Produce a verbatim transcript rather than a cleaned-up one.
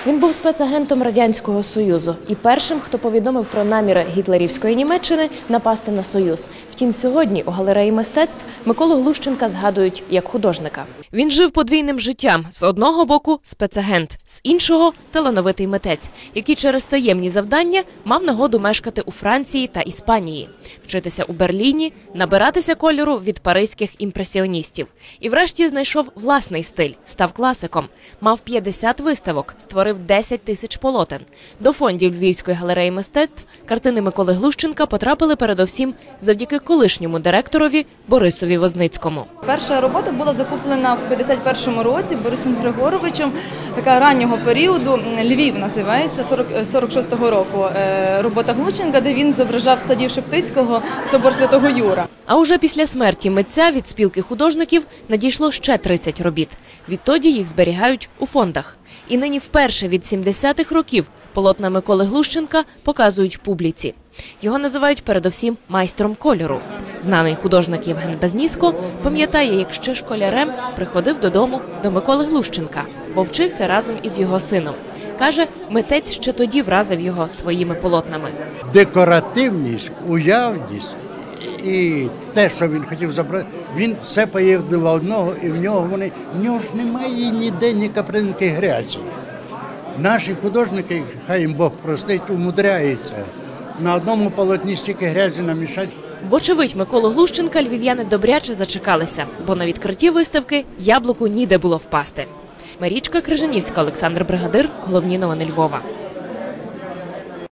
Він був спецагентом Радянського Союзу і першим, хто повідомив про наміри гітлерівської Німеччини напасти на Союз. Втім, сьогодні у галереї мистецтв Миколу Глущенка згадують як художника. Він жив подвійним життям. З одного боку – спецагент, з іншого – талановитий митець, який через таємні завдання мав нагоду мешкати у Франції та Іспанії, вчитися у Берліні, набиратися кольору від паризьких імпресіоністів. І врешті знайшов власний стиль, став класиком. Мав п'ятдесят виставок, створив десять тисяч полотен. До фондів Львівської галереї мистецтв картини Миколи Глущенка потрапили передовсім завдяки колишньому директорові Борисові Возницькому. Перша робота була закуплена в п'ятдесят першому році Борисом Григоровичем, така раннього періоду, Львів називається, сорок шостого року. Робота Глущенка, де він зображав садів Шептицького, собор Святого Юра. А уже після смерті митця від спілки художників надійшло ще тридцять робіт. Відтоді їх зберігають у фондах. І нині вперше від сімдесятих років полотна Миколи Глущенка показують публіці. Його називають передовсім майстром кольору. Знаний художник Євген Безніско пам'ятає, як ще школярем приходив додому до Миколи Глущенка, бо вчився разом із його сином. Каже, митець ще тоді вразив його своїми полотнами. Декоративність, уявність і те, що він хотів забрати, він все поєднував одного, і в нього вони, в нього ж немає ніде ні капринки грязі. Наші художники, хай їм Бог простить, умудряються на одному полотні стільки грязі намішати. Вочевидь, Миколу Глущенка львів'яни добряче зачекалися, бо на відкритті виставки яблуку ніде було впасти. Марічка Крижанівська, Олександр Бригадир. Головні новини Львова.